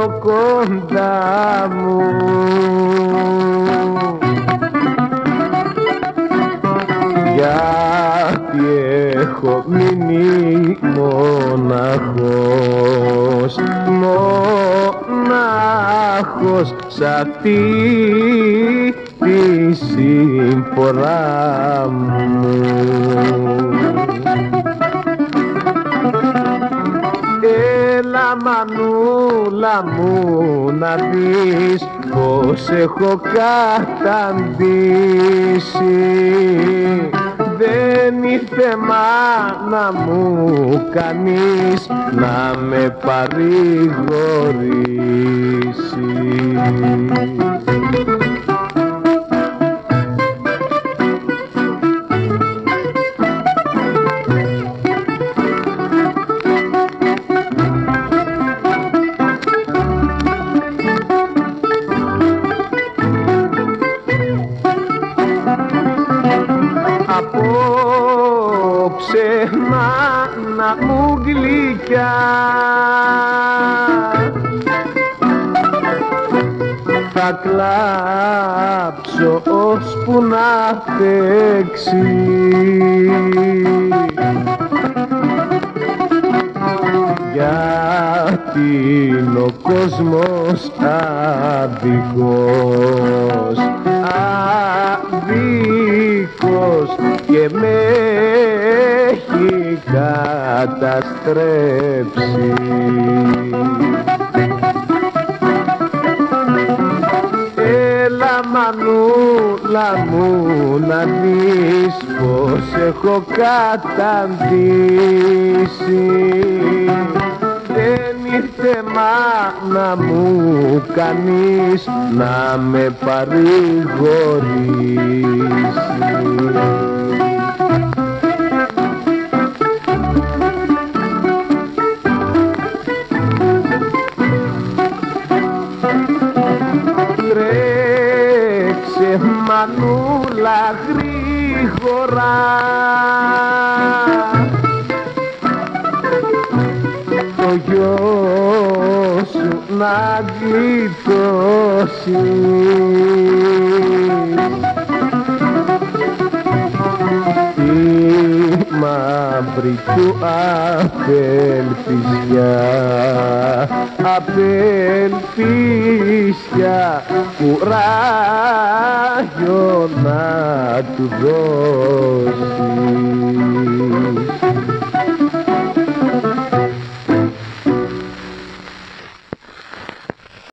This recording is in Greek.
κοντά μου. Γιατί έχω μείνει μοναχός, μοναχός σ' αυτή τη συμφορά μου. Έλα μανούλα μου να δεις πως έχω καταντήσει. Δεν ήρθε μάνα μου κανείς να με παρηγορήσει. Απόψε μάνα μου γλυκιά θα κλάψω ώσπου να παίξει. Γιατί είναι ο κόσμος αδικός, αδικός και με έχει καταστρέψει. Έλα μανούλα μου να δεις πως έχω καταντήσει. Δεν ήρθε μάνα μου κανείς να με παρηγορήσει. Τρέξε μανούλα γρήγορα, το γιο σου να γλιτώσεις. Τη μαύρη του απελπισιά, απελπισιά, κουράγιο να του δώσει.